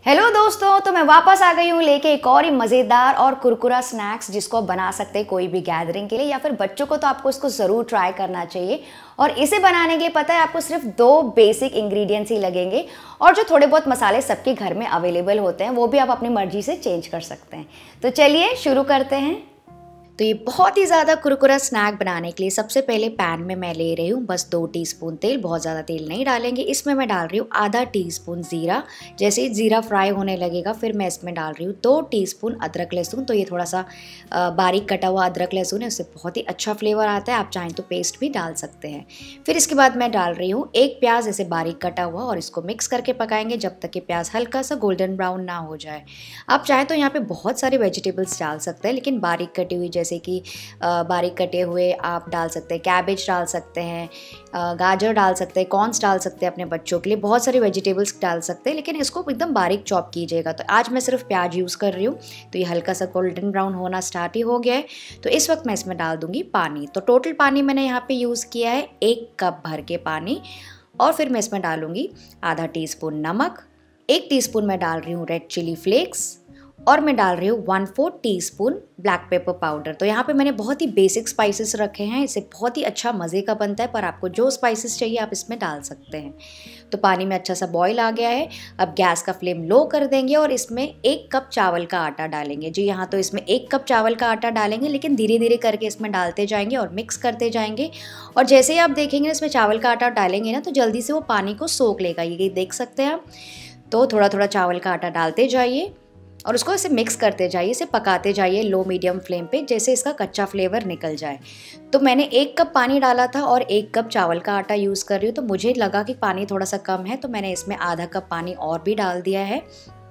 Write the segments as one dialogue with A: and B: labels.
A: Hello दोस्तों, तो मैं वापस आ गई हूँ लेके एक और ही मज़ेदार और कुरकुरा स्नैक्स जिसको आप बना सकते हैं कोई भी गैदरिंग के लिए या फिर बच्चों को, तो आपको इसको ज़रूर ट्राई करना चाहिए। और इसे बनाने के लिए पता है आपको सिर्फ 2 बेसिक इंग्रेडिएंट्स ही लगेंगे और जो थोड़े बहुत मसाले सबके घर में अवेलेबल होते हैं वो भी आप अपनी मर्जी से चेंज कर सकते हैं। तो चलिए शुरू करते हैं। तो ये बहुत ही ज़्यादा कुरकुरा स्नैक बनाने के लिए सबसे पहले पैन में मैं ले रही हूँ बस 2 टीस्पून तेल। बहुत ज़्यादा तेल नहीं डालेंगे। इसमें मैं डाल रही हूँ आधा टीस्पून ज़ीरा। जैसे ही ज़ीरा फ्राई होने लगेगा फिर मैं इसमें डाल रही हूँ 2 टीस्पून अदरक लहसुन। तो ये थोड़ा सा बारीक कटा हुआ अदरक लहसुन है, उससे बहुत ही अच्छा फ्लेवर आता है। आप चाहें तो पेस्ट भी डाल सकते हैं। फिर इसके बाद मैं डाल रही हूँ 1 प्याज ऐसे बारीक कटा हुआ और इसको मिक्स करके पकाएंगे जब तक कि प्याज हल्का सा गोल्डन ब्राउन ना हो जाए। आप चाहें तो यहाँ पर बहुत सारे वेजिटेबल्स डाल सकते हैं, लेकिन बारीक कटी हुई जैसे कि बारीक कटे हुए आप डाल सकते हैं, कैबेज डाल सकते हैं, गाजर डाल सकते हैं, कॉर्न्स डाल सकते हैं अपने बच्चों के लिए, बहुत सारे वेजिटेबल्स डाल सकते हैं, लेकिन इसको एकदम बारीक चॉप कीजिएगा। तो आज मैं सिर्फ प्याज यूज़ कर रही हूँ। तो ये हल्का सा गोल्डन ब्राउन होना स्टार्ट ही हो गया है। तो इस वक्त मैं इसमें डाल दूँगी पानी। तो टोटल पानी मैंने यहाँ पे यूज़ किया है 1 कप भर के पानी। और फिर मैं इसमें डालूँगी आधा टीस्पून नमक, 1 टीस्पून मैं डाल रही हूँ रेड चिली फ्लेक्स और मैं डाल रही हूँ 1/4 टीस्पून ब्लैक पेपर पाउडर। तो यहाँ पे मैंने बहुत ही बेसिक स्पाइसेस रखे हैं, इससे बहुत ही अच्छा मज़े का बनता है, पर आपको जो स्पाइसेस चाहिए आप इसमें डाल सकते हैं। तो पानी में अच्छा सा बॉईल आ गया है। अब गैस का फ्लेम लो कर देंगे और इसमें 1 कप चावल का आटा डालेंगे। जी यहाँ तो इसमें 1 कप चावल का आटा डालेंगे, लेकिन धीरे धीरे करके इसमें डालते जाएंगे और मिक्स करते जाएंगे। और जैसे ही आप देखेंगे इसमें चावल का आटा डालेंगे ना, तो जल्दी से वो पानी को सोख लेगा, ये देख सकते हैं आप। तो थोड़ा थोड़ा चावल का आटा डालते जाइए और उसको ऐसे मिक्स करते जाइए, इसे पकाते जाइए लो मीडियम फ्लेम पे, जैसे इसका कच्चा फ्लेवर निकल जाए। तो मैंने 1 कप पानी डाला था और 1 कप चावल का आटा यूज़ कर रही हूँ, तो मुझे लगा कि पानी थोड़ा सा कम है, तो मैंने इसमें आधा कप पानी और भी डाल दिया है।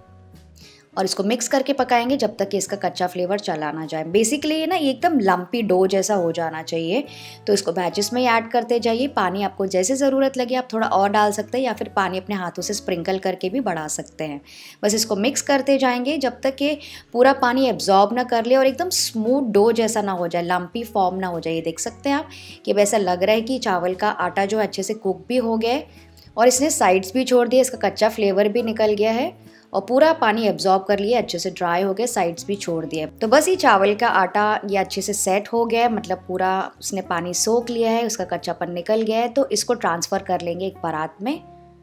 A: और इसको मिक्स करके पकाएंगे जब तक कि इसका कच्चा फ्लेवर चला ना जाए। बेसिकली ये ना एकदम लम्पी डो जैसा हो जाना चाहिए। तो इसको बैचेस में ही ऐड करते जाइए। पानी आपको जैसे ज़रूरत लगे आप थोड़ा और डाल सकते हैं या फिर पानी अपने हाथों से स्प्रिंकल करके भी बढ़ा सकते हैं। बस इसको मिक्स करते जाएंगे जब तक कि पूरा पानी एब्जॉर्ब ना कर ले और एकदम स्मूथ डो जैसा ना हो जाए, लम्पी फॉर्म ना हो जाए। ये देख सकते हैं आप कि वैसा लग रहा है कि चावल का आटा जो अच्छे से कुक भी हो गया है और इसने साइड्स भी छोड़ दिया, इसका कच्चा फ्लेवर भी निकल गया है और पूरा पानी एब्जॉर्ब कर लिया, अच्छे से ड्राई हो गया, साइड्स भी छोड़ दिया। तो बस ये चावल का आटा ये अच्छे से सेट हो गया है, मतलब पूरा उसने पानी सोख लिया है, उसका कच्चापन निकल गया है। तो इसको ट्रांसफ़र कर लेंगे एक परात में।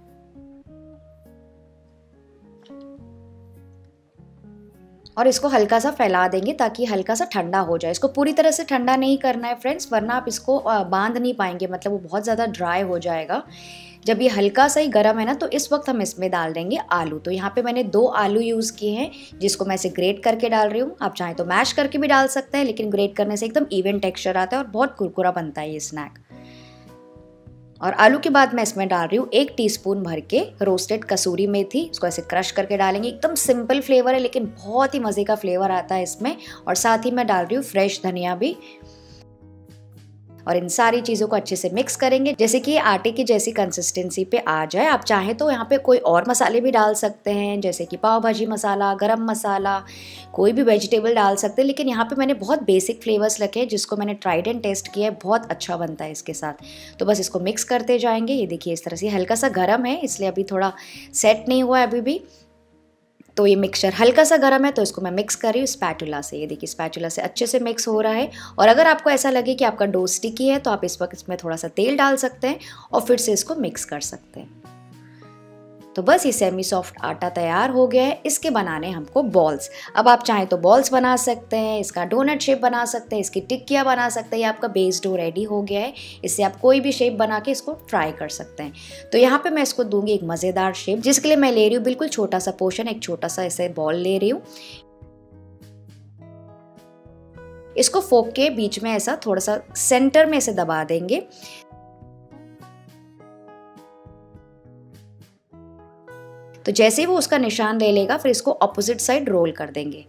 A: और इसको हल्का सा फैला देंगे ताकि हल्का सा ठंडा हो जाए। इसको पूरी तरह से ठंडा नहीं करना है फ्रेंड्स, वरना आप इसको बांध नहीं पाएंगे, मतलब वो बहुत ज़्यादा ड्राई हो जाएगा। जब ये हल्का सा ही गर्म है ना, तो इस वक्त हम इसमें डाल देंगे आलू। तो यहाँ पे मैंने 2 आलू यूज़ किए हैं, जिसको मैं इसे ग्रेट करके डाल रही हूँ। आप चाहें तो मैश करके भी डाल सकते हैं, लेकिन ग्रेट करने से एकदम इवन टेक्सचर आता है और बहुत कुरकुरा बनता है ये स्नैक। और आलू के बाद मैं इसमें डाल रही हूँ 1 टीस्पून भर के रोस्टेड कसूरी मेथी। इसको ऐसे क्रश करके डालेंगे। एकदम सिंपल फ्लेवर है, लेकिन बहुत ही मज़े का फ्लेवर आता है इसमें। और साथ ही मैं डाल रही हूँ फ्रेश धनिया भी। और इन सारी चीज़ों को अच्छे से मिक्स करेंगे जैसे कि ये आटे की जैसी कंसिस्टेंसी पे आ जाए। आप चाहें तो यहाँ पे कोई और मसाले भी डाल सकते हैं, जैसे कि पाव भाजी मसाला, गरम मसाला, कोई भी वेजिटेबल डाल सकते हैं, लेकिन यहाँ पे मैंने बहुत बेसिक फ्लेवर्स रखे हैं जिसको मैंने ट्राइड एंड टेस्ट किया है, बहुत अच्छा बनता है इसके साथ। तो बस इसको मिक्स करते जाएंगे। ये देखिए इस तरह से हल्का सा गर्म है, इसलिए अभी थोड़ा सेट नहीं हुआ है अभी भी। तो ये मिक्सचर हल्का सा गर्म है, तो इसको मैं मिक्स कर रही हूँ स्पैटुला से। ये देखिए स्पैटुला से अच्छे से मिक्स हो रहा है। और अगर आपको ऐसा लगे कि आपका डो स्टिकी है, तो आप इस वक्त इसमें थोड़ा सा तेल डाल सकते हैं और फिर से इसको मिक्स कर सकते हैं। तो बस ये सेमी सॉफ्ट आटा तैयार हो गया है। इसके बनाने हमको बॉल्स। अब आप चाहें तो बॉल्स बना सकते हैं, इसका डोनट शेप बना सकते हैं, इसकी टिक्कियाँ बना सकते हैं। ये आपका बेस डो रेडी हो गया है। इससे आप कोई भी शेप बना के इसको फ्राई कर सकते हैं। तो यहाँ पे मैं इसको दूंगी एक मज़ेदार शेप, जिसके लिए मैं ले रही हूँ बिल्कुल छोटा सा पोर्शन, एक छोटा सा ऐसे बॉल ले रही हूँ। इसको फोक के बीच में ऐसा थोड़ा सा सेंटर में ऐसे दबा देंगे। तो जैसे ही वो उसका निशान ले लेगा, फिर इसको ऑपोजिट साइड रोल कर देंगे।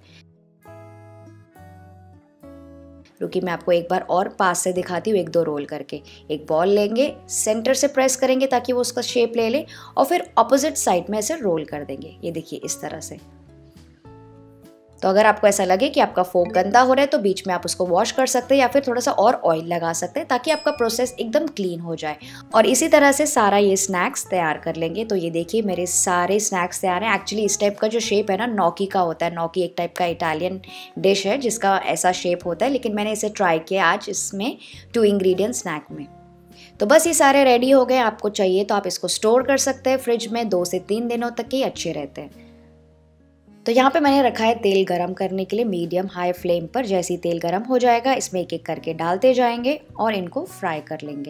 A: रुकिए मैं आपको एक बार और पास से दिखाती हूँ, 1-2 रोल करके। एक बॉल लेंगे, सेंटर से प्रेस करेंगे ताकि वो उसका शेप ले ले और फिर ऑपोजिट साइड में ऐसे रोल कर देंगे। ये देखिए इस तरह से। तो अगर आपको ऐसा लगे कि आपका फोक गंदा हो रहा है तो बीच में आप उसको वॉश कर सकते हैं या फिर थोड़ा सा और ऑयल लगा सकते हैं ताकि आपका प्रोसेस एकदम क्लीन हो जाए। और इसी तरह से सारा ये स्नैक्स तैयार कर लेंगे। तो ये देखिए मेरे सारे स्नैक्स तैयार हैं। एक्चुअली इस टाइप का जो शेप है ना, नौकी का होता है। नौकी एक टाइप का इटालियन डिश है जिसका ऐसा शेप होता है, लेकिन मैंने इसे ट्राई किया आज इसमें 2 इंग्रेडिएंट स्नैक में। तो बस ये सारे रेडी हो गए। आपको चाहिए तो आप इसको स्टोर कर सकते हैं फ्रिज में, 2 से 3 दिनों तक ही अच्छे रहते हैं। तो यहाँ पे मैंने रखा है तेल गरम करने के लिए मीडियम हाई फ्लेम पर। जैसे ही तेल गरम हो जाएगा इसमें एक एक करके डालते जाएंगे और इनको फ्राई कर लेंगे।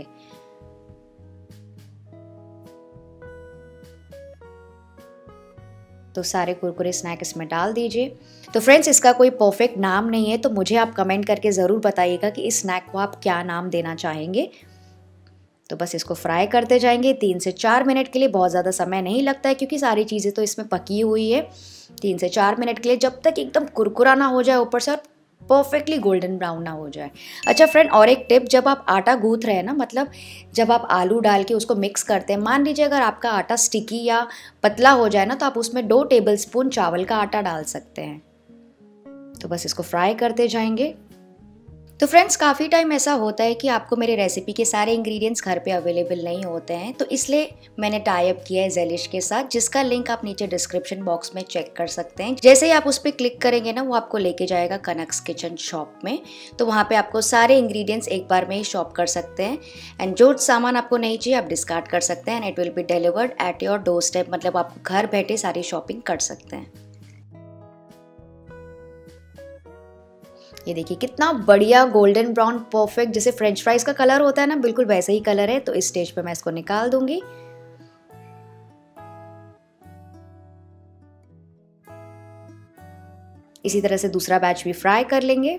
A: तो सारे कुरकुरे स्नैक इसमें डाल दीजिए। तो फ्रेंड्स, इसका कोई परफेक्ट नाम नहीं है, तो मुझे आप कमेंट करके ज़रूर बताइएगा कि इस स्नैक को आप क्या नाम देना चाहेंगे। तो बस इसको फ्राई करते जाएंगे 3 से 4 मिनट के लिए। बहुत ज़्यादा समय नहीं लगता है क्योंकि सारी चीज़ें तो इसमें पकी हुई है। 3 से 4 मिनट के लिए, जब तक एकदम कुरकुरा ना हो जाए ऊपर से और परफेक्टली गोल्डन ब्राउन ना हो जाए। अच्छा फ्रेंड, और एक टिप, जब आप आटा गूँथ रहे हैं ना, मतलब जब आप आलू डाल के उसको मिक्स करते हैं, मान लीजिए अगर आपका आटा स्टिकी या पतला हो जाए ना, तो आप उसमें 2 टेबलस्पून चावल का आटा डाल सकते हैं। तो बस इसको फ्राई करते जाएंगे। तो फ्रेंड्स, काफ़ी टाइम ऐसा होता है कि आपको मेरे रेसिपी के सारे इंग्रेडिएंट्स घर पे अवेलेबल नहीं होते हैं, तो इसलिए मैंने टाई अप किया है ज़ेलिश के साथ, जिसका लिंक आप नीचे डिस्क्रिप्शन बॉक्स में चेक कर सकते हैं। जैसे ही आप उस पर क्लिक करेंगे ना, वो आपको लेके जाएगा कनक्स किचन शॉप में। तो वहाँ पे आपको सारे इंग्रेडिएंट्स एक बार में ही शॉप कर सकते हैं। एंड जो सामान आपको नहीं चाहिए आप डिस्कार्ड कर सकते हैं। And it will be delivered at your doorstep, मतलब आप घर बैठे सारी शॉपिंग कर सकते हैं। ये देखिए कितना बढ़िया गोल्डन ब्राउन परफेक्ट, जैसे फ्रेंच फ्राइज का कलर होता है ना, बिल्कुल वैसे ही कलर है। तो इस स्टेज पे मैं इसको निकाल दूंगी। इसी तरह से दूसरा बैच भी फ्राई कर लेंगे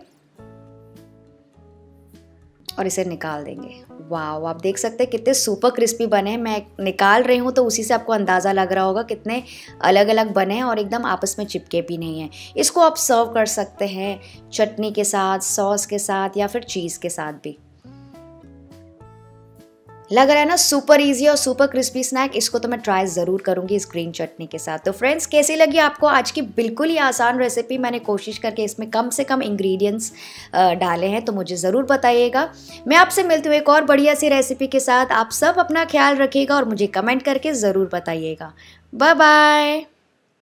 A: और इसे निकाल देंगे। वाह, आप देख सकते हैं कितने सुपर क्रिस्पी बने हैं। मैं निकाल रही हूँ तो उसी से आपको अंदाज़ा लग रहा होगा कितने अलग अलग बने हैं और एकदम आपस में चिपके भी नहीं हैं। इसको आप सर्व कर सकते हैं चटनी के साथ, सॉस के साथ या फिर चीज़ के साथ भी। लग रहा है ना सुपर इजी और सुपर क्रिस्पी स्नैक। इसको तो मैं ट्राई ज़रूर करूंगी इस ग्रीन चटनी के साथ। तो फ्रेंड्स, कैसी लगी आपको आज की बिल्कुल ही आसान रेसिपी? मैंने कोशिश करके इसमें कम से कम इंग्रेडिएंट्स डाले हैं, तो मुझे ज़रूर बताइएगा। मैं आपसे मिलती हूँ एक और बढ़िया सी रेसिपी के साथ। आप सब अपना ख्याल रखिएगा और मुझे कमेंट करके ज़रूर बताइएगा। Bye bye.